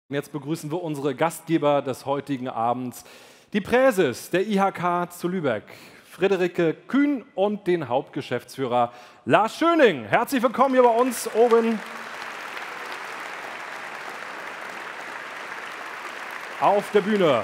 Jetzt begrüßen wir unsere Gastgeber des heutigen Abends, die Präses der IHK zu Lübeck, Friederike Kühn und den Hauptgeschäftsführer Lars Schöning. Herzlich willkommen hier bei uns oben auf der Bühne.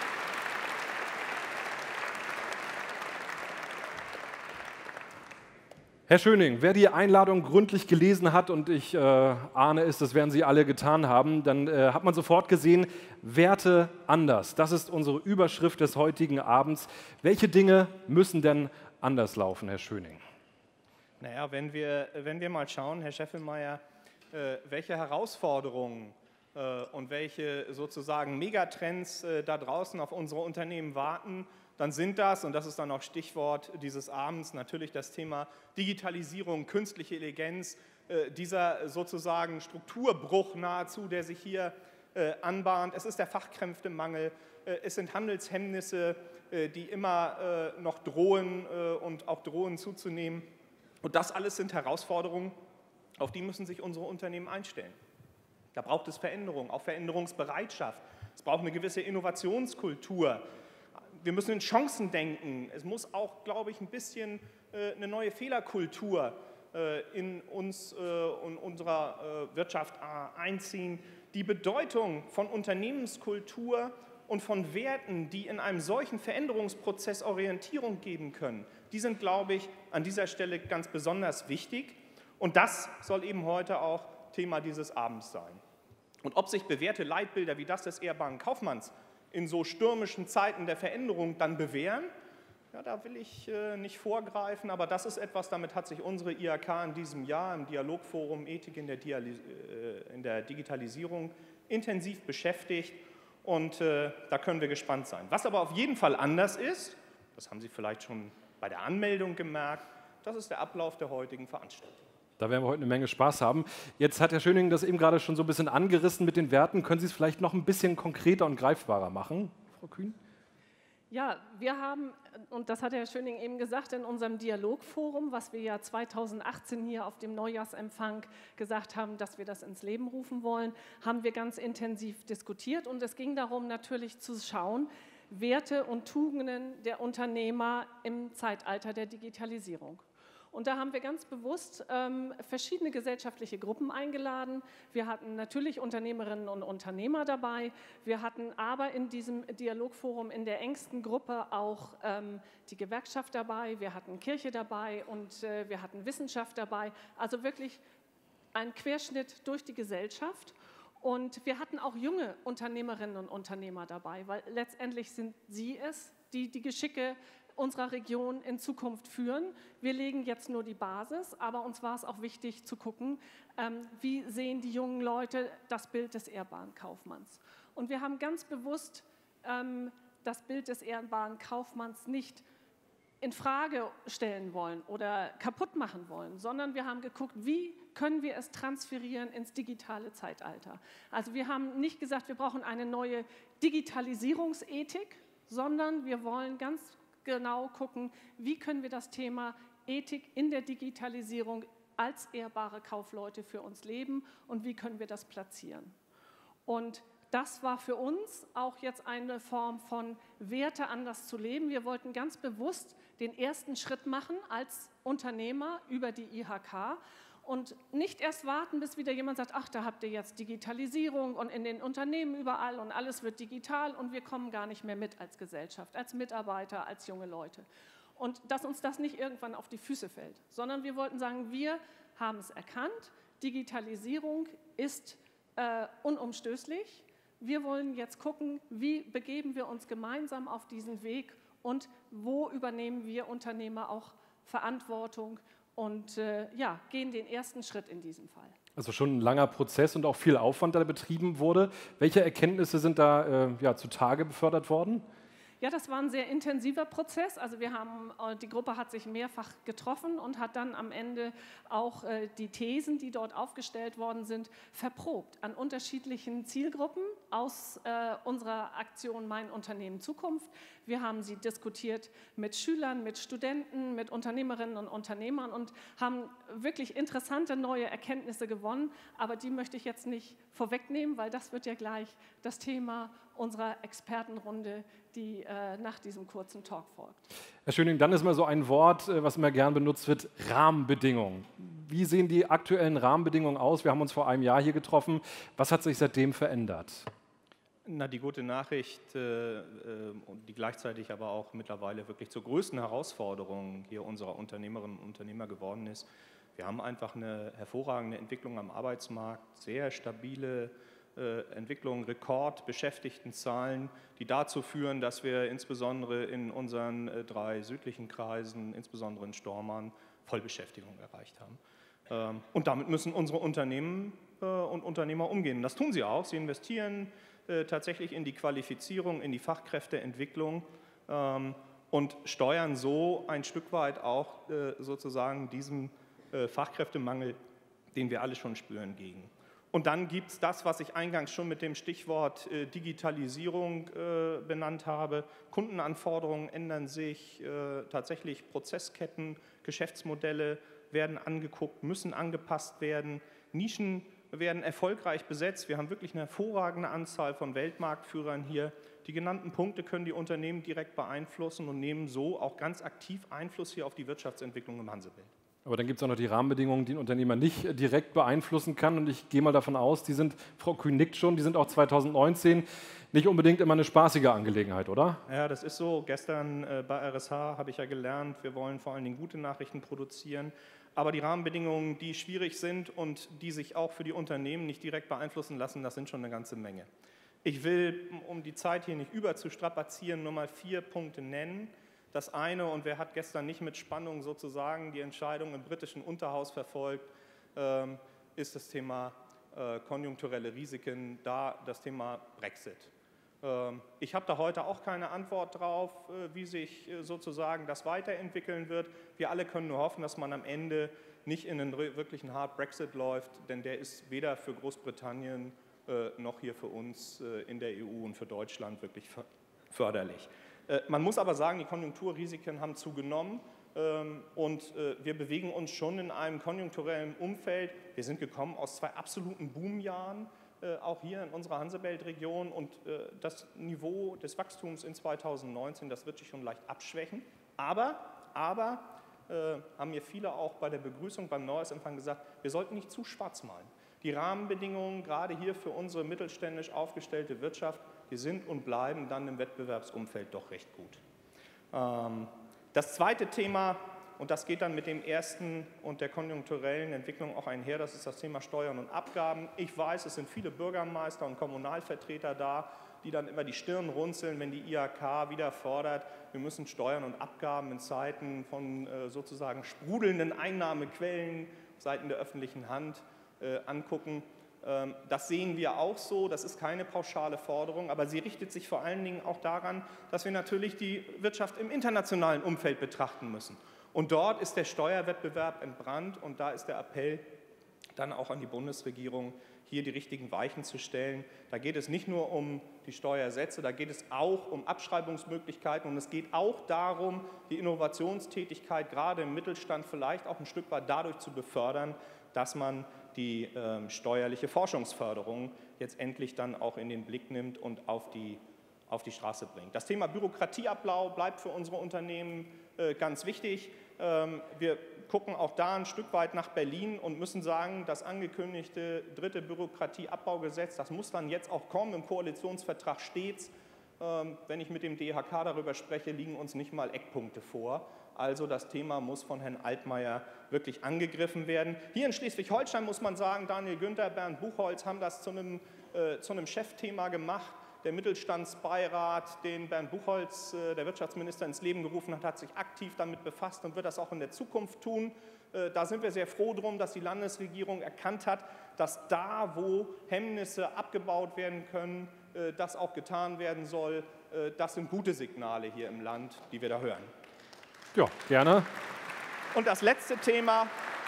Herr Schöning, wer die Einladung gründlich gelesen hat, und ich ahne es, das werden Sie alle getan haben, dann hat man sofort gesehen, Werte anders. Das ist unsere Überschrift des heutigen Abends. Welche Dinge müssen denn anders laufen, Herr Schöning? Naja, wenn wir mal schauen, Herr Scheffelmeier, welche Herausforderungen und welche sozusagen Megatrends da draußen auf unsere Unternehmen warten, dann sind das, und das ist dann auch Stichwort dieses Abends, natürlich das Thema Digitalisierung, künstliche Intelligenz, dieser sozusagen Strukturbruch nahezu, der sich hier anbahnt. Es ist der Fachkräftemangel, es sind Handelshemmnisse, die immer noch drohen und auch drohen zuzunehmen. Und das alles sind Herausforderungen, auf die müssen sich unsere Unternehmen einstellen. Da braucht es Veränderung, auch Veränderungsbereitschaft. Es braucht eine gewisse Innovationskultur. Wir müssen in Chancen denken. Es muss auch, glaube ich, ein bisschen eine neue Fehlerkultur in uns und unserer Wirtschaft einziehen. Die Bedeutung von Unternehmenskultur und von Werten, die in einem solchen Veränderungsprozess Orientierung geben können, die sind, glaube ich, an dieser Stelle ganz besonders wichtig. Und das soll eben heute auch Thema dieses Abends sein. Und ob sich bewährte Leitbilder wie das des ehrbaren Kaufmanns in so stürmischen Zeiten der Veränderung dann bewähren, ja, da will ich nicht vorgreifen, aber das ist etwas, damit hat sich unsere IHK in diesem Jahr im Dialogforum Ethik in der Digitalisierung intensiv beschäftigt, und da können wir gespannt sein. Was aber auf jeden Fall anders ist, das haben Sie vielleicht schon bei der Anmeldung gemerkt, das ist der Ablauf der heutigen Veranstaltung. Da werden wir heute eine Menge Spaß haben. Jetzt hat Herr Schöning das eben gerade schon so ein bisschen angerissen mit den Werten. Können Sie es vielleicht noch ein bisschen konkreter und greifbarer machen, Frau Kühn? Ja, wir haben, und das hat Herr Schöning eben gesagt, in unserem Dialogforum, was wir ja 2018 hier auf dem Neujahrsempfang gesagt haben, dass wir das ins Leben rufen wollen, haben wir ganz intensiv diskutiert. Und es ging darum, natürlich zu schauen, Werte und Tugenden der Unternehmer im Zeitalter der Digitalisierung. Und da haben wir ganz bewusst verschiedene gesellschaftliche Gruppen eingeladen. Wir hatten natürlich Unternehmerinnen und Unternehmer dabei. Wir hatten aber in diesem Dialogforum in der engsten Gruppe auch die Gewerkschaft dabei. Wir hatten Kirche dabei und wir hatten Wissenschaft dabei. Also wirklich ein Querschnitt durch die Gesellschaft. Und wir hatten auch junge Unternehmerinnen und Unternehmer dabei, weil letztendlich sind sie es, die die Geschicke unserer Region in Zukunft führen. Wir legen jetzt nur die Basis, aber uns war es auch wichtig zu gucken, wie sehen die jungen Leute das Bild des ehrbaren Kaufmanns. Und wir haben ganz bewusst das Bild des ehrbaren Kaufmanns nicht in Frage stellen wollen oder kaputt machen wollen, sondern wir haben geguckt, wie können wir es transferieren ins digitale Zeitalter. Also wir haben nicht gesagt, wir brauchen eine neue Digitalisierungsethik, sondern wir wollen ganz genau gucken, wie können wir das Thema Ethik in der Digitalisierung als ehrbare Kaufleute für uns leben und wie können wir das platzieren. Und das war für uns auch jetzt eine Form von Werte anders zu leben. Wir wollten ganz bewusst den ersten Schritt machen als Unternehmer über die IHK und nicht erst warten, bis wieder jemand sagt, ach, da habt ihr jetzt Digitalisierung und in den Unternehmen überall und alles wird digital und wir kommen gar nicht mehr mit als Gesellschaft, als Mitarbeiter, als junge Leute. Und dass uns das nicht irgendwann auf die Füße fällt, sondern wir wollten sagen, wir haben es erkannt, Digitalisierung ist unumstößlich. Wir wollen jetzt gucken, wie begeben wir uns gemeinsam auf diesen Weg und wo übernehmen wir Unternehmer auch Verantwortung und ja, gehen den ersten Schritt in diesem Fall. Also schon ein langer Prozess und auch viel Aufwand, der betrieben wurde. Welche Erkenntnisse sind da zutage befördert worden? Ja, das war ein sehr intensiver Prozess. Also die Gruppe hat sich mehrfach getroffen und hat dann am Ende auch die Thesen, die dort aufgestellt worden sind, verprobt an unterschiedlichen Zielgruppen aus unserer Aktion Mein Unternehmen Zukunft. Wir haben sie diskutiert mit Schülern, mit Studenten, mit Unternehmerinnen und Unternehmern und haben wirklich interessante neue Erkenntnisse gewonnen. Aber die möchte ich jetzt nicht vorwegnehmen, weil das wird ja gleich das Thema unserer Expertenrunde, die nach diesem kurzen Talk folgt. Herr Schöning, dann ist mal so ein Wort, was immer gern benutzt wird, Rahmenbedingungen. Wie sehen die aktuellen Rahmenbedingungen aus? Wir haben uns vor einem Jahr hier getroffen. Was hat sich seitdem verändert? Na, die gute Nachricht, die gleichzeitig aber auch mittlerweile wirklich zur größten Herausforderung hier unserer Unternehmerinnen und Unternehmer geworden ist. Wir haben einfach eine hervorragende Entwicklung am Arbeitsmarkt, sehr stabile Entwicklung, Rekordbeschäftigtenzahlen, die dazu führen, dass wir insbesondere in unseren 3 südlichen Kreisen, insbesondere in Stormarn, Vollbeschäftigung erreicht haben. Und damit müssen unsere Unternehmen und Unternehmer umgehen. Das tun sie auch. Sie investieren tatsächlich in die Qualifizierung, in die Fachkräfteentwicklung und steuern so ein Stück weit auch sozusagen diesem Fachkräftemangel, den wir alle schon spüren, gegen. Und dann gibt es das, was ich eingangs schon mit dem Stichwort Digitalisierung benannt habe. Kundenanforderungen ändern sich, tatsächlich Prozessketten, Geschäftsmodelle werden angeguckt, müssen angepasst werden. Nischen werden erfolgreich besetzt. Wir haben wirklich eine hervorragende Anzahl von Weltmarktführern hier. Die genannten Punkte können die Unternehmen direkt beeinflussen und nehmen so auch ganz aktiv Einfluss hier auf die Wirtschaftsentwicklung im Hansefeld. Aber dann gibt es auch noch die Rahmenbedingungen, die ein Unternehmer nicht direkt beeinflussen kann. Und ich gehe mal davon aus, die sind, Frau Kühn nickt schon, die sind auch 2019 nicht unbedingt immer eine spaßige Angelegenheit, oder? Ja, das ist so. Gestern bei RSH habe ich ja gelernt, wir wollen vor allen Dingen gute Nachrichten produzieren. Aber die Rahmenbedingungen, die schwierig sind und die sich auch für die Unternehmen nicht direkt beeinflussen lassen, das sind schon eine ganze Menge. Ich will, um die Zeit hier nicht überzustrapazieren, nur mal 4 Punkte nennen. Das eine, und wer hat gestern nicht mit Spannung sozusagen die Entscheidung im britischen Unterhaus verfolgt, ist das Thema konjunkturelle Risiken, da das Thema Brexit. Ich habe da heute auch keine Antwort drauf, wie sich sozusagen das weiterentwickeln wird. Wir alle können nur hoffen, dass man am Ende nicht in einen wirklichen Hard Brexit läuft, denn der ist weder für Großbritannien noch hier für uns in der EU und für Deutschland wirklich förderlich. Man muss aber sagen, die Konjunkturrisiken haben zugenommen und wir bewegen uns schon in einem konjunkturellen Umfeld. Wir sind gekommen aus 2 absoluten Boomjahren, auch hier in unserer Hansebelt-Region, und das Niveau des Wachstums in 2019, das wird sich schon leicht abschwächen. Aber haben mir viele auch bei der Begrüßung beim Neujahrsempfang gesagt, wir sollten nicht zu schwarz malen. Die Rahmenbedingungen, gerade hier für unsere mittelständisch aufgestellte Wirtschaft, die sind und bleiben dann im Wettbewerbsumfeld doch recht gut. Das zweite Thema, und das geht dann mit dem ersten und der konjunkturellen Entwicklung auch einher, das ist das Thema Steuern und Abgaben. Ich weiß, es sind viele Bürgermeister und Kommunalvertreter da, die dann immer die Stirn runzeln, wenn die IHK wieder fordert, wir müssen Steuern und Abgaben in Zeiten von sozusagen sprudelnden Einnahmequellen seitens der öffentlichen Hand angucken. Das sehen wir auch so, das ist keine pauschale Forderung, aber sie richtet sich vor allen Dingen auch daran, dass wir natürlich die Wirtschaft im internationalen Umfeld betrachten müssen. Und dort ist der Steuerwettbewerb entbrannt und da ist der Appell dann auch an die Bundesregierung, hier die richtigen Weichen zu stellen. Da geht es nicht nur um die Steuersätze, da geht es auch um Abschreibungsmöglichkeiten und es geht auch darum, die Innovationstätigkeit gerade im Mittelstand vielleicht auch ein Stück weit dadurch zu befördern, dass man die steuerliche Forschungsförderung jetzt endlich dann auch in den Blick nimmt und auf die Straße bringt. Das Thema Bürokratieabbau bleibt für unsere Unternehmen ganz wichtig. Wir gucken auch da ein Stück weit nach Berlin und müssen sagen, das angekündigte 3. Bürokratieabbaugesetz, das muss dann jetzt auch kommen. Im Koalitionsvertrag steht's. Wenn ich mit dem DHK darüber spreche, liegen uns nicht mal Eckpunkte vor. Also das Thema muss von Herrn Altmaier wirklich angegriffen werden. Hier in Schleswig-Holstein muss man sagen, Daniel Günther, Bernd Buchholz haben das zu einem Chefthema gemacht. Der Mittelstandsbeirat, den Bernd Buchholz, der Wirtschaftsminister, ins Leben gerufen hat, hat sich aktiv damit befasst und wird das auch in der Zukunft tun. Da sind wir sehr froh drum, dass die Landesregierung erkannt hat, dass da, wo Hemmnisse abgebaut werden können, das auch getan werden soll. Das sind gute Signale hier im Land, die wir da hören. Ja, gerne. Und das letzte Thema,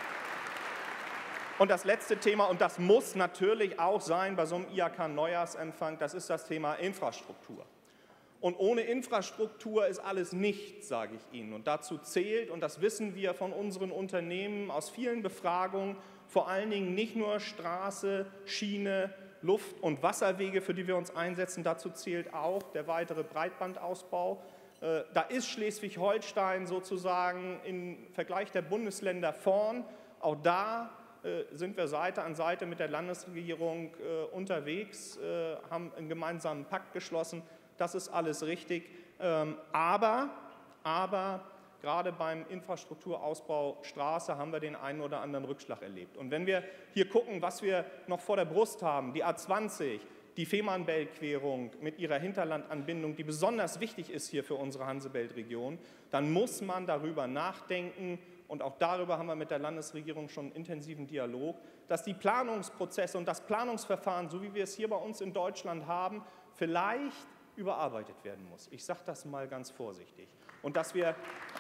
und das muss natürlich auch sein bei so einem IHK-Neujahrsempfang, das ist das Thema Infrastruktur. Und ohne Infrastruktur ist alles nichts, sage ich Ihnen. Und dazu zählt, und das wissen wir von unseren Unternehmen aus vielen Befragungen, vor allen Dingen nicht nur Straße, Schiene, Luft- und Wasserwege, für die wir uns einsetzen, dazu zählt auch der weitere Breitbandausbau. Da ist Schleswig-Holstein sozusagen im Vergleich der Bundesländer vorn. Auch da sind wir Seite an Seite mit der Landesregierung unterwegs, haben einen gemeinsamen Pakt geschlossen. Das ist alles richtig. Aber gerade beim Infrastrukturausbau Straße haben wir den einen oder anderen Rückschlag erlebt. Und wenn wir hier gucken, was wir noch vor der Brust haben, die A20, die Fehmarnbelt-Querung mit ihrer Hinterlandanbindung, die besonders wichtig ist hier für unsere Hansebelt-Region, dann muss man darüber nachdenken, und auch darüber haben wir mit der Landesregierung schon einen intensiven Dialog, dass die Planungsprozesse und das Planungsverfahren, so wie wir es hier bei uns in Deutschland haben, vielleicht überarbeitet werden muss. Ich sage das mal ganz vorsichtig. Und dass wir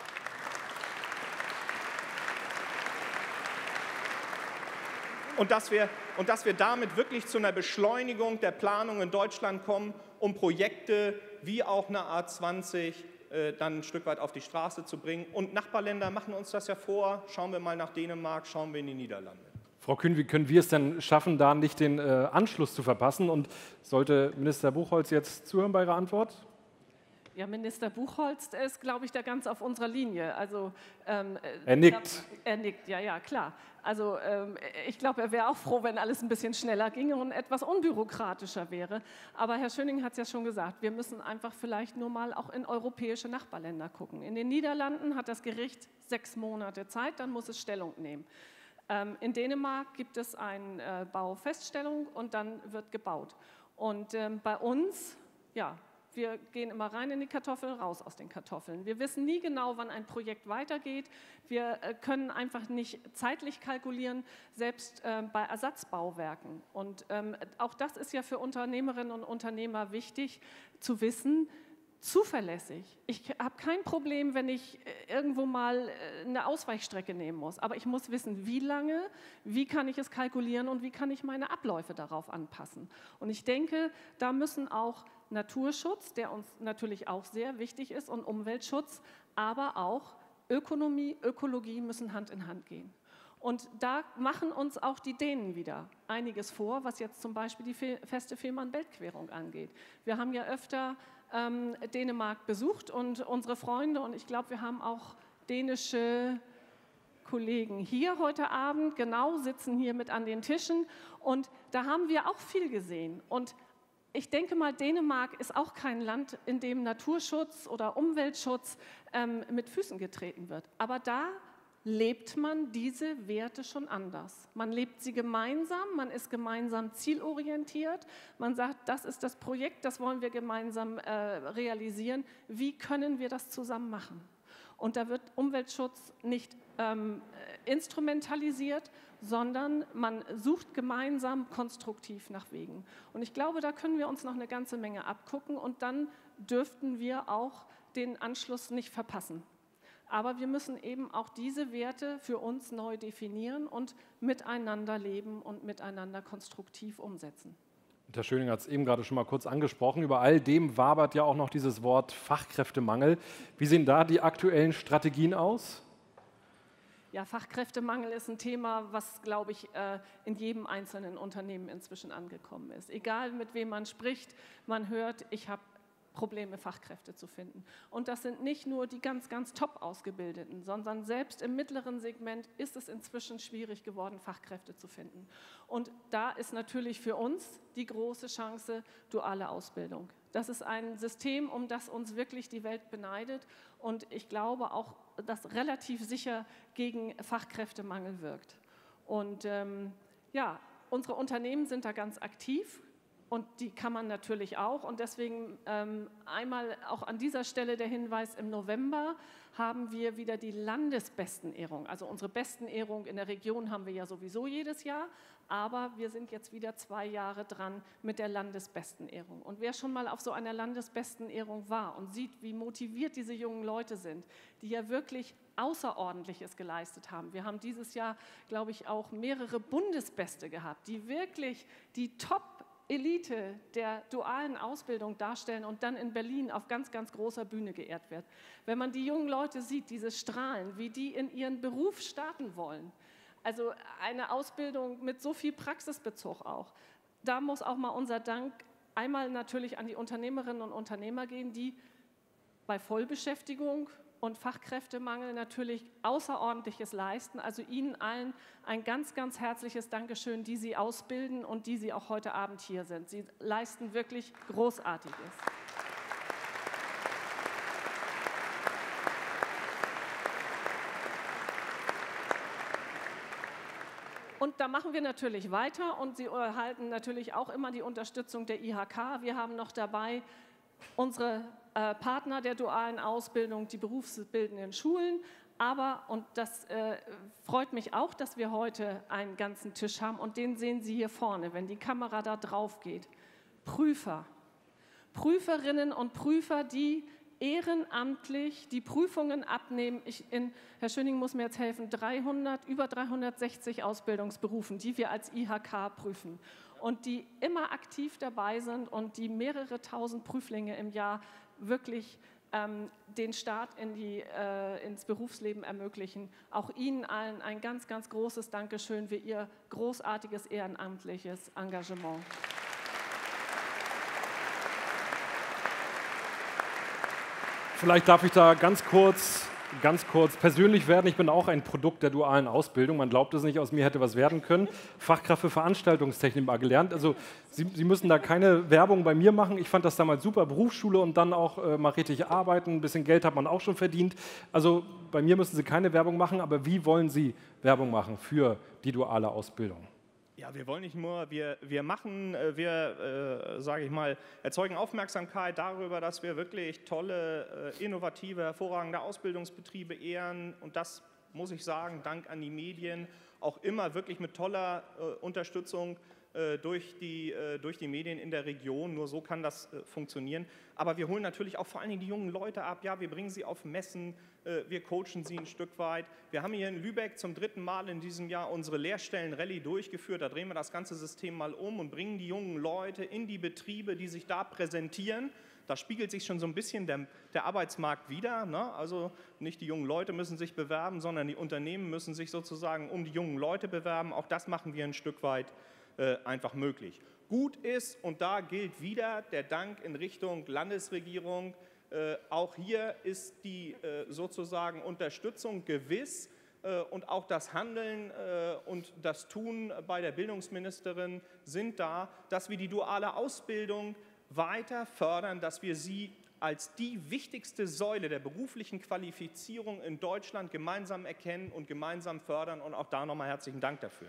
damit wirklich zu einer Beschleunigung der Planung in Deutschland kommen, um Projekte wie auch eine A20 dann ein Stück weit auf die Straße zu bringen. Und Nachbarländer machen uns das ja vor. Schauen wir mal nach Dänemark, schauen wir in die Niederlande. Frau Kühn, wie können wir es denn schaffen, da nicht den Anschluss zu verpassen? Und sollte Minister Buchholz jetzt zuhören bei Ihrer Antwort? Ja, Minister Buchholz ist, glaube ich, da ganz auf unserer Linie. Also, er nickt. Er nickt, ja, klar. Also ich glaube, er wäre auch froh, wenn alles ein bisschen schneller ginge und etwas unbürokratischer wäre. Aber Herr Schöning hat es ja schon gesagt, wir müssen einfach vielleicht nur mal auch in europäische Nachbarländer gucken. In den Niederlanden hat das Gericht 6 Monate Zeit, dann muss es Stellung nehmen. In Dänemark gibt es eine Baufeststellung und dann wird gebaut. Und bei uns, ja, wir gehen immer rein in die Kartoffeln, raus aus den Kartoffeln. Wir wissen nie genau, wann ein Projekt weitergeht. Wir können einfach nicht zeitlich kalkulieren, selbst bei Ersatzbauwerken. Und auch das ist ja für Unternehmerinnen und Unternehmer wichtig zu wissen, zuverlässig. Ich habe kein Problem, wenn ich irgendwo mal eine Ausweichstrecke nehmen muss. Aber ich muss wissen, wie lange, wie kann ich es kalkulieren und wie kann ich meine Abläufe darauf anpassen. Und ich denke, da müssen auch Naturschutz, der uns natürlich auch sehr wichtig ist, und Umweltschutz, aber auch Ökonomie, Ökologie müssen Hand in Hand gehen. Und da machen uns auch die Dänen wieder einiges vor, was jetzt zum Beispiel die feste Fehmarnbelt-Querung angeht. Wir haben ja öfter Dänemark besucht und unsere Freunde, und ich glaube, wir haben auch dänische Kollegen hier heute Abend, genau, sitzen hier mit an den Tischen, und da haben wir auch viel gesehen. Und ich denke mal, Dänemark ist auch kein Land, in dem Naturschutz oder Umweltschutz mit Füßen getreten wird. Aber da lebt man diese Werte schon anders. Man lebt sie gemeinsam, man ist gemeinsam zielorientiert, man sagt, das ist das Projekt, das wollen wir gemeinsam realisieren. Wie können wir das zusammen machen? Und da wird Umweltschutz nicht instrumentalisiert, sondern man sucht gemeinsam konstruktiv nach Wegen. Und ich glaube, da können wir uns noch eine ganze Menge abgucken, und dann dürften wir auch den Anschluss nicht verpassen. Aber wir müssen eben auch diese Werte für uns neu definieren und miteinander leben und miteinander konstruktiv umsetzen. Herr Schöning hat es eben gerade schon mal kurz angesprochen. Über all dem wabert ja auch noch dieses Wort Fachkräftemangel. Wie sehen da die aktuellen Strategien aus? Ja, Fachkräftemangel ist ein Thema, was, glaube ich, in jedem einzelnen Unternehmen inzwischen angekommen ist. Egal, mit wem man spricht, man hört, ich habe Probleme, Fachkräfte zu finden. Und das sind nicht nur die ganz, ganz top Ausgebildeten, sondern selbst im mittleren Segment ist es inzwischen schwierig geworden, Fachkräfte zu finden. Und da ist natürlich für uns die große Chance, duale Ausbildung. Das ist ein System, um das uns wirklich die Welt beneidet, und ich glaube auch, dass relativ sicher gegen Fachkräftemangel wirkt. Und ja, unsere Unternehmen sind da ganz aktiv. Und die kann man natürlich auch. Und deswegen einmal auch an dieser Stelle der Hinweis, im November haben wir wieder die Landesbestenehrung. Also unsere Bestenehrung in der Region haben wir ja sowieso jedes Jahr, aber wir sind jetzt wieder 2 Jahre dran mit der Landesbestenehrung. Und wer schon mal auf so einer Landesbestenehrung war und sieht, wie motiviert diese jungen Leute sind, die ja wirklich Außerordentliches geleistet haben. Wir haben dieses Jahr, glaube ich, auch mehrere Bundesbeste gehabt, die wirklich die Top-Elite der dualen Ausbildung darstellen und dann in Berlin auf ganz, ganz großer Bühne geehrt wird. Wenn man die jungen Leute sieht, diese Strahlen, wie die in ihren Beruf starten wollen, also eine Ausbildung mit so viel Praxisbezug auch, da muss auch mal unser Dank einmal natürlich an die Unternehmerinnen und Unternehmer gehen, die bei Vollbeschäftigung und Fachkräftemangel natürlich Außerordentliches leisten. Also Ihnen allen ein ganz, ganz herzliches Dankeschön, die Sie ausbilden und die Sie auch heute Abend hier sind. Sie leisten wirklich Großartiges. Und da machen wir natürlich weiter und Sie erhalten natürlich auch immer die Unterstützung der IHK. Wir haben noch dabei unsere Partner der dualen Ausbildung, die berufsbildenden Schulen. Aber, und das freut mich auch, dass wir heute einen ganzen Tisch haben und den sehen Sie hier vorne, wenn die Kamera da drauf geht. Prüfer, Prüferinnen und Prüfer, die ehrenamtlich die Prüfungen abnehmen. Herr Schöning muss mir jetzt helfen, über 360 Ausbildungsberufen, die wir als IHK prüfen und die immer aktiv dabei sind und die mehrere tausend Prüflinge im Jahr wirklich den Start ins Berufsleben ermöglichen. Auch Ihnen allen ein ganz, ganz großes Dankeschön für Ihr großartiges ehrenamtliches Engagement. Vielleicht darf ich da ganz kurz persönlich werden. Ich bin auch ein Produkt der dualen Ausbildung. Man glaubt es nicht, aus mir hätte was werden können. Fachkraft für Veranstaltungstechnik mal gelernt. Also Sie müssen da keine Werbung bei mir machen. Ich fand das damals super, Berufsschule und dann auch mal richtig arbeiten. Ein bisschen Geld hat man auch schon verdient. Also bei mir müssen Sie keine Werbung machen, aber wie wollen Sie Werbung machen für die duale Ausbildung? Ja, wir wollen nicht nur, wir sage ich mal, erzeugen Aufmerksamkeit darüber, dass wir wirklich tolle, innovative, hervorragende Ausbildungsbetriebe ehren und das, muss ich sagen, dank an die Medien, auch immer wirklich mit toller Unterstützung durch die Medien in der Region. Nur so kann das funktionieren. Aber wir holen natürlich auch vor allen Dingen die jungen Leute ab. Ja, wir bringen sie auf Messen, wir coachen sie ein Stück weit. Wir haben hier in Lübeck zum 3. Mal in diesem Jahr unsere Lehrstellen-Rallye durchgeführt. Da drehen wir das ganze System mal um und bringen die jungen Leute in die Betriebe, die sich da präsentieren. Da spiegelt sich schon so ein bisschen der Arbeitsmarkt wider. Ne? Also nicht die jungen Leute müssen sich bewerben, sondern die Unternehmen müssen sich sozusagen um die jungen Leute bewerben. Auch das machen wir ein Stück weit einfach möglich. Gut ist, und da gilt wieder der Dank in Richtung Landesregierung, auch hier ist die sozusagen Unterstützung gewiss und auch das Handeln und das Tun bei der Bildungsministerin sind da, dass wir die duale Ausbildung weiter fördern, dass wir sie als die wichtigste Säule der beruflichen Qualifizierung in Deutschland gemeinsam erkennen und gemeinsam fördern und auch da nochmal herzlichen Dank dafür.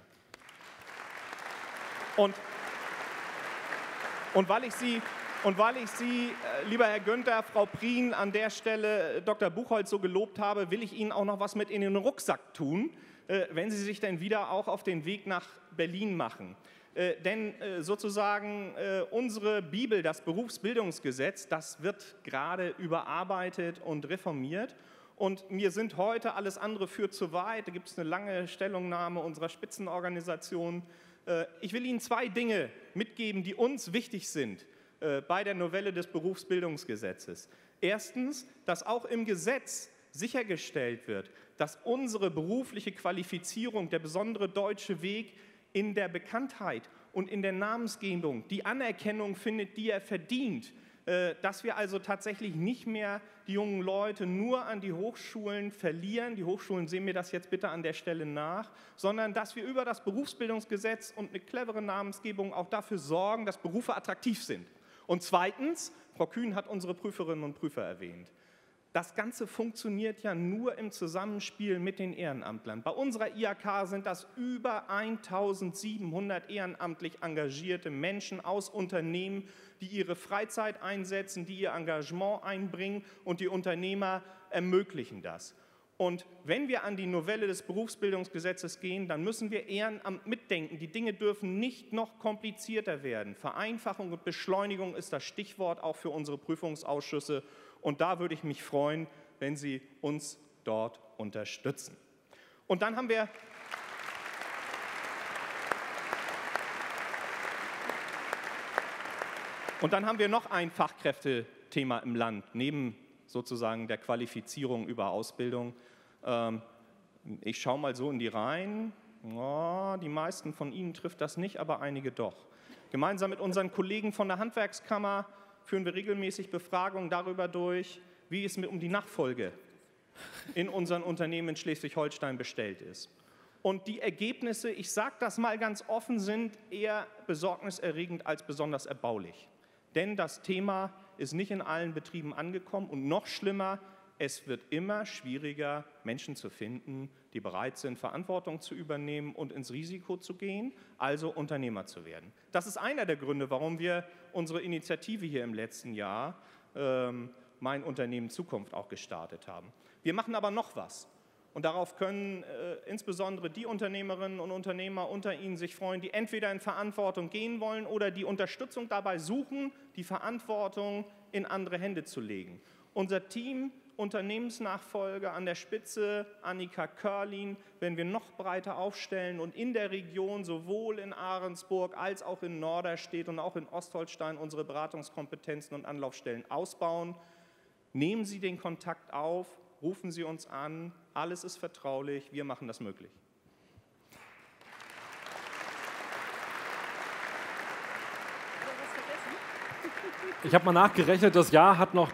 Und weil ich Sie, lieber Herr Günther, Frau Prien, an der Stelle Dr. Buchholz so gelobt habe, will ich Ihnen auch noch was mit in den Rucksack tun, wenn Sie sich denn wieder auch auf den Weg nach Berlin machen. Denn sozusagen unsere Bibel, das Berufsbildungsgesetz, das wird gerade überarbeitet und reformiert. Und mir sind heute alles andere führt zu weit. Da gibt es eine lange Stellungnahme unserer Spitzenorganisation. Ich will Ihnen 2 Dinge mitgeben, die uns wichtig sind bei der Novelle des Berufsbildungsgesetzes. Erstens, dass auch im Gesetz sichergestellt wird, dass unsere berufliche Qualifizierung, der besondere deutsche Weg, in der Bekanntheit und in der Namensgebung die Anerkennung findet, die er verdient. Dass wir also tatsächlich nicht mehr die jungen Leute nur an die Hochschulen verlieren, die Hochschulen sehen mir das jetzt bitte an der Stelle nach, sondern dass wir über das Berufsbildungsgesetz und eine clevere Namensgebung auch dafür sorgen, dass Berufe attraktiv sind. Und zweitens, Frau Kühn hat unsere Prüferinnen und Prüfer erwähnt. Das Ganze funktioniert ja nur im Zusammenspiel mit den Ehrenamtlern. Bei unserer IHK sind das über 1700 ehrenamtlich engagierte Menschen aus Unternehmen, die ihre Freizeit einsetzen, die ihr Engagement einbringen, und die Unternehmer ermöglichen das. Und wenn wir an die Novelle des Berufsbildungsgesetzes gehen, dann müssen wir Ehrenamt mitdenken. Die Dinge dürfen nicht noch komplizierter werden. Vereinfachung und Beschleunigung ist das Stichwort auch für unsere Prüfungsausschüsse. Und da würde ich mich freuen, wenn Sie uns dort unterstützen. Und dann haben wir noch ein Fachkräftethema im Land, neben sozusagen der Qualifizierung über Ausbildung. Ich schaue mal so in die Reihen. Oh, die meisten von Ihnen trifft das nicht, aber einige doch. Gemeinsam mit unseren Kollegen von der Handwerkskammer führen wir regelmäßig Befragungen darüber durch, wie es um die Nachfolge in unseren Unternehmen in Schleswig-Holstein bestellt ist. Und die Ergebnisse, ich sage das mal ganz offen, sind eher besorgniserregend als besonders erbaulich. Denn das Thema ist nicht in allen Betrieben angekommen und noch schlimmer, es wird immer schwieriger, Menschen zu finden, die bereit sind, Verantwortung zu übernehmen und ins Risiko zu gehen, also Unternehmer zu werden. Das ist einer der Gründe, warum wir unsere Initiative hier im letzten Jahr, Mein Unternehmen Zukunft, auch gestartet haben. Wir machen aber noch was. Und darauf können insbesondere die Unternehmerinnen und Unternehmer unter Ihnen sich freuen, die entweder in Verantwortung gehen wollen oder die Unterstützung dabei suchen, die Verantwortung in andere Hände zu legen. Unser Team Unternehmensnachfolge an der Spitze, Annika Körlin, werden wir noch breiter aufstellen und in der Region, sowohl in Ahrensburg als auch in Norderstedt und auch in Ostholstein, unsere Beratungskompetenzen und Anlaufstellen ausbauen. Nehmen Sie den Kontakt auf, rufen Sie uns an, alles ist vertraulich, wir machen das möglich. Ich habe mal nachgerechnet, das Jahr hat noch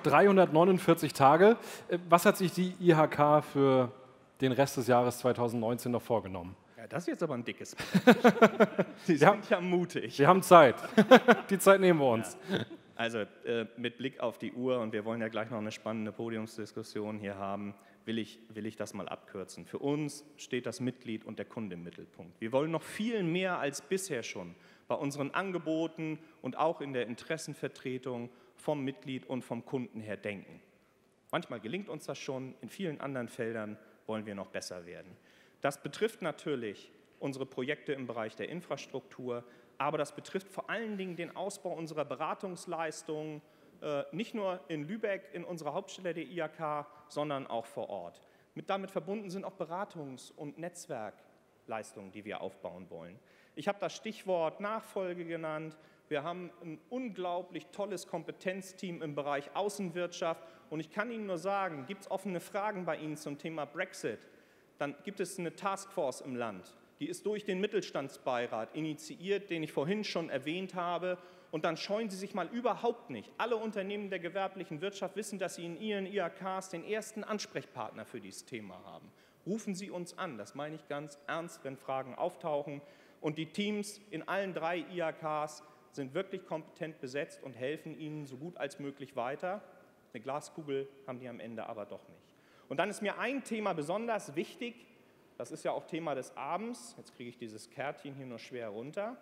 349 Tage. Was hat sich die IHK für den Rest des Jahres 2019 noch vorgenommen? Ja, das ist jetzt aber ein dickes Brett. Sie sind ja mutig. Wir haben Zeit. Die Zeit nehmen wir uns. Ja. Also mit Blick auf die Uhr, und wir wollen ja gleich noch eine spannende Podiumsdiskussion hier haben, will ich das mal abkürzen. Für uns steht das Mitglied und der Kunde im Mittelpunkt. Wir wollen noch viel mehr als bisher schon bei unseren Angeboten und auch in der Interessenvertretung vom Mitglied und vom Kunden her denken. Manchmal gelingt uns das schon, in vielen anderen Feldern wollen wir noch besser werden. Das betrifft natürlich unsere Projekte im Bereich der Infrastruktur, aber das betrifft vor allen Dingen den Ausbau unserer Beratungsleistungen, nicht nur in Lübeck, in unserer Hauptstelle der IHK, sondern auch vor Ort. Damit verbunden sind auch Beratungs- und Netzwerkleistungen, die wir aufbauen wollen. Ich habe das Stichwort Nachfolge genannt. Wir haben ein unglaublich tolles Kompetenzteam im Bereich Außenwirtschaft. Und ich kann Ihnen nur sagen, gibt es offene Fragen bei Ihnen zum Thema Brexit, dann gibt es eine Taskforce im Land. Die ist durch den Mittelstandsbeirat initiiert, den ich vorhin schon erwähnt habe. Und dann scheuen Sie sich mal überhaupt nicht. Alle Unternehmen der gewerblichen Wirtschaft wissen, dass sie in ihren IHKs den ersten Ansprechpartner für dieses Thema haben. Rufen Sie uns an, das meine ich ganz ernst, wenn Fragen auftauchen. Und die Teams in allen 3 IHKs sind wirklich kompetent besetzt und helfen Ihnen so gut als möglich weiter. Eine Glaskugel haben die am Ende aber doch nicht. Und dann ist mir ein Thema besonders wichtig, das ist ja auch Thema des Abends, jetzt kriege ich dieses Kärtchen hier nur schwer runter.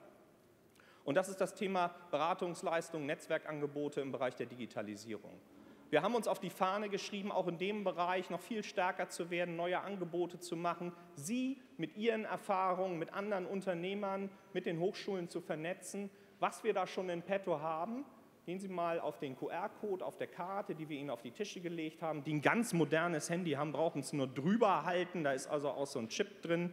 Und das ist das Thema Beratungsleistungen, Netzwerkangebote im Bereich der Digitalisierung. Wir haben uns auf die Fahne geschrieben, auch in dem Bereich noch viel stärker zu werden, neue Angebote zu machen, Sie mit Ihren Erfahrungen, mit anderen Unternehmern, mit den Hochschulen zu vernetzen. Was wir da schon in petto haben, gehen Sie mal auf den QR-Code auf der Karte, die wir Ihnen auf die Tische gelegt haben, die ein ganz modernes Handy haben, brauchen es nur drüber halten, da ist also auch so ein Chip drin.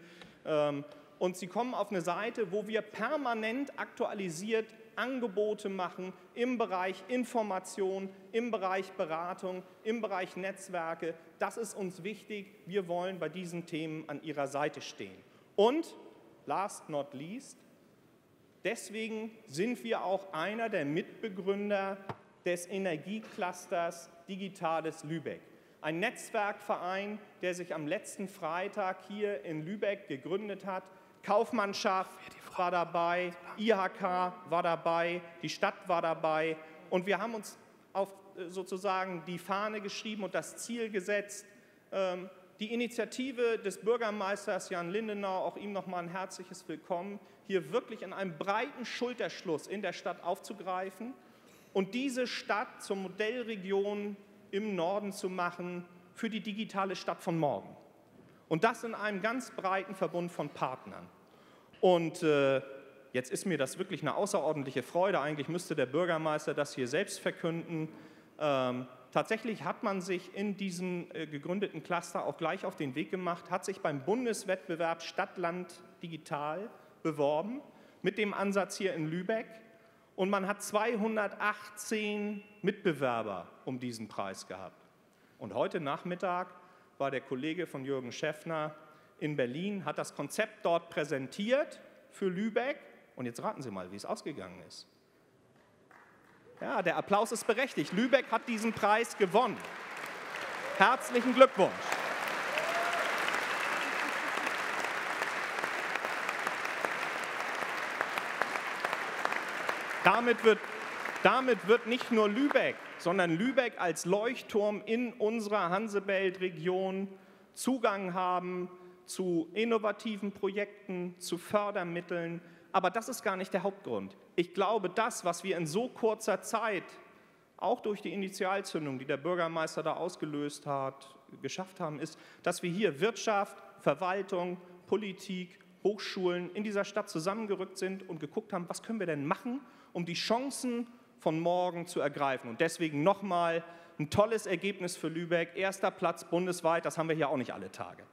Und Sie kommen auf eine Seite, wo wir permanent aktualisiert Angebote machen im Bereich Information, im Bereich Beratung, im Bereich Netzwerke. Das ist uns wichtig. Wir wollen bei diesen Themen an Ihrer Seite stehen. Und last not least, deswegen sind wir auch einer der Mitbegründer des Energieclusters Digitales Lübeck. Ein Netzwerkverein, der sich am letzten Freitag hier in Lübeck gegründet hat. Kaufmannschaft war dabei, IHK war dabei, die Stadt war dabei und wir haben uns auf sozusagen die Fahne geschrieben und das Ziel gesetzt, die Initiative des Bürgermeisters Jan Lindenau, auch ihm nochmal ein herzliches Willkommen, hier wirklich in einem breiten Schulterschluss in der Stadt aufzugreifen und diese Stadt zur Modellregion im Norden zu machen für die digitale Stadt von morgen. Und das in einem ganz breiten Verbund von Partnern. Und jetzt ist mir das wirklich eine außerordentliche Freude. Eigentlich müsste der Bürgermeister das hier selbst verkünden. Tatsächlich hat man sich in diesem gegründeten Cluster auch gleich auf den Weg gemacht, hat sich beim Bundeswettbewerb Stadt-Land Digital beworben, mit dem Ansatz hier in Lübeck. Und man hat 218 Mitbewerber um diesen Preis gehabt. Und heute Nachmittag war der Kollege von Jürgen Schäffner in Berlin, hat das Konzept dort präsentiert für Lübeck. Und jetzt raten Sie mal, wie es ausgegangen ist. Ja, der Applaus ist berechtigt. Lübeck hat diesen Preis gewonnen. Herzlichen Glückwunsch. Damit wird nicht nur Lübeck, sondern Lübeck als Leuchtturm in unserer Hansebelt-Region Zugang haben zu innovativen Projekten, zu Fördermitteln. Aber das ist gar nicht der Hauptgrund. Ich glaube, das, was wir in so kurzer Zeit, auch durch die Initialzündung, die der Bürgermeister da ausgelöst hat, geschafft haben, ist, dass wir hier Wirtschaft, Verwaltung, Politik, Hochschulen in dieser Stadt zusammengerückt sind und geguckt haben, was können wir denn machen, um die Chancen von morgen zu ergreifen. Und deswegen nochmal ein tolles Ergebnis für Lübeck. 1. Platz bundesweit, das haben wir hier auch nicht alle Tage.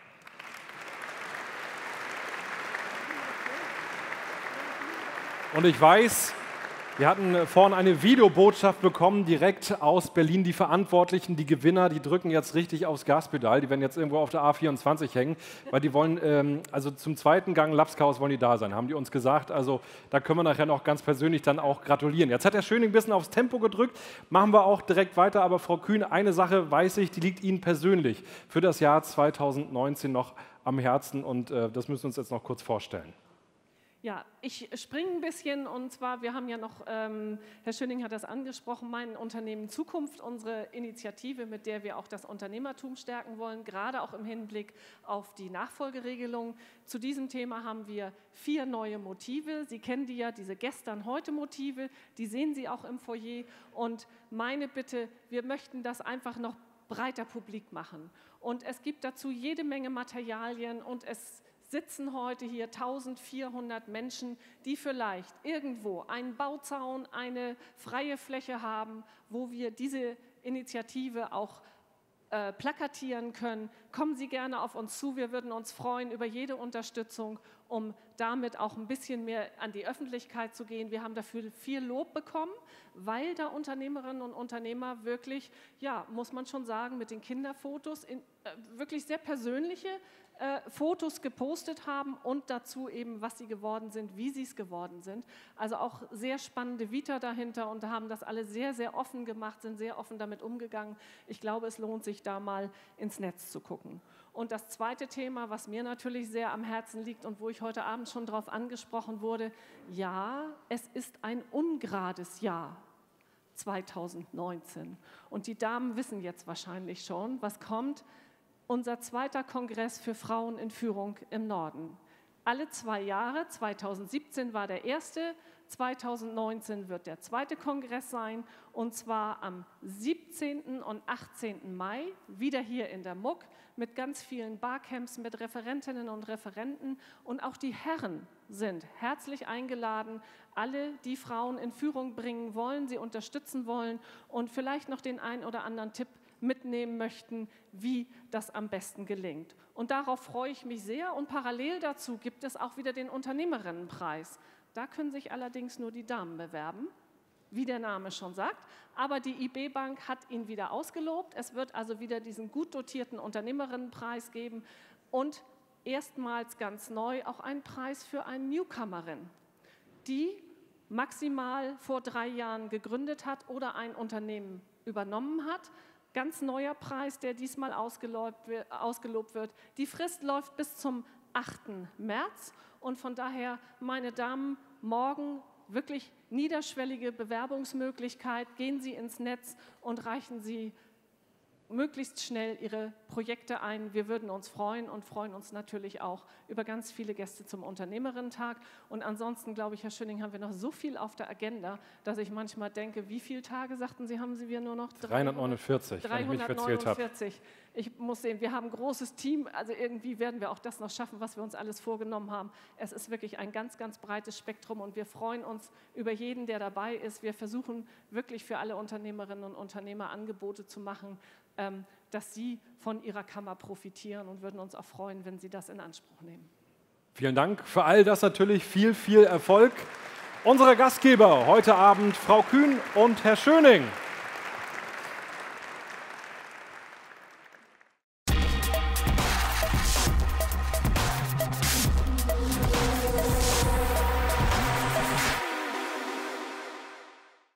Und ich weiß, wir hatten vorhin eine Videobotschaft bekommen, direkt aus Berlin. Die Verantwortlichen, die Gewinner, die drücken jetzt richtig aufs Gaspedal. Die werden jetzt irgendwo auf der A24 hängen, weil die wollen, also zum zweiten Gang Lapskaus wollen die da sein, haben die uns gesagt. Also da können wir nachher noch ganz persönlich dann auch gratulieren. Jetzt hat der Schöning ein bisschen aufs Tempo gedrückt, machen wir auch direkt weiter. Aber Frau Kühn, eine Sache weiß ich, die liegt Ihnen persönlich für das Jahr 2019 noch am Herzen und das müssen wir uns jetzt noch kurz vorstellen. Ja, ich springe ein bisschen und zwar, wir haben ja noch, Herr Schöning hat das angesprochen, mein Unternehmen Zukunft, unsere Initiative, mit der wir auch das Unternehmertum stärken wollen, gerade auch im Hinblick auf die Nachfolgeregelung. Zu diesem Thema haben wir 4 neue Motive. Sie kennen die ja, diese Gestern-Heute-Motive, die sehen Sie auch im Foyer. Und meine Bitte, wir möchten das einfach noch breiter publik machen. Und es gibt dazu jede Menge Materialien und es sitzen heute hier 1400 Menschen, die vielleicht irgendwo einen Bauzaun, eine freie Fläche haben, wo wir diese Initiative auch plakatieren können. Kommen Sie gerne auf uns zu, wir würden uns freuen über jede Unterstützung, um damit auch ein bisschen mehr an die Öffentlichkeit zu gehen. Wir haben dafür viel Lob bekommen, weil da Unternehmerinnen und Unternehmer wirklich, ja, muss man schon sagen, mit den Kinderfotos wirklich sehr persönliche Fotos gepostet haben und dazu eben, was sie geworden sind, wie sie es geworden sind. Also auch sehr spannende Vita dahinter und haben das alle sehr, sehr offen gemacht, sind sehr offen damit umgegangen. Ich glaube, es lohnt sich da mal ins Netz zu gucken. Und das zweite Thema, was mir natürlich sehr am Herzen liegt und wo ich heute Abend schon darauf angesprochen wurde, ja, es ist ein ungerades Jahr. 2019. Und die Damen wissen jetzt wahrscheinlich schon, was kommt. Unser zweiter Kongress für Frauen in Führung im Norden. Alle 2 Jahre, 2017 war der erste, 2019 wird der zweite Kongress sein und zwar am 17. und 18. Mai, wieder hier in der MUK, mit ganz vielen Barcamps, mit Referentinnen und Referenten und auch die Herren sind herzlich eingeladen, alle, die Frauen in Führung bringen wollen, sie unterstützen wollen und vielleicht noch den einen oder anderen Tipp mitnehmen möchten, wie das am besten gelingt. Und darauf freue ich mich sehr und parallel dazu gibt es auch wieder den Unternehmerinnenpreis. Da können sich allerdings nur die Damen bewerben, wie der Name schon sagt, aber die IB Bank hat ihn wieder ausgelobt. Es wird also wieder diesen gut dotierten Unternehmerinnenpreis geben und erstmals ganz neu auch einen Preis für eine Newcomerin, die maximal vor 3 Jahren gegründet hat oder ein Unternehmen übernommen hat. Ganz neuer Preis, der diesmal ausgelobt wird. Die Frist läuft bis zum 8. März und von daher, meine Damen, morgen wirklich niederschwellige Bewerbungsmöglichkeit. Gehen Sie ins Netz und reichen Sie möglichst schnell Ihre Projekte ein. Wir würden uns freuen und freuen uns natürlich auch über ganz viele Gäste zum Unternehmerinnen-Tag. Und ansonsten, glaube ich, Herr Schönning, haben wir noch so viel auf der Agenda, dass ich manchmal denke, wie viele Tage, sagten Sie, haben Sie wir nur noch? 349, wenn ich mich verzählt habe. 349. Ich muss sehen, wir haben ein großes Team, also irgendwie werden wir auch das noch schaffen, was wir uns alles vorgenommen haben. Es ist wirklich ein ganz, ganz breites Spektrum und wir freuen uns über jeden, der dabei ist. Wir versuchen wirklich für alle Unternehmerinnen und Unternehmer Angebote zu machen, dass sie von ihrer Kammer profitieren und würden uns auch freuen, wenn Sie das in Anspruch nehmen. Vielen Dank für all das, natürlich viel, viel Erfolg. Unsere Gastgeber heute Abend, Frau Kühn und Herr Schöning.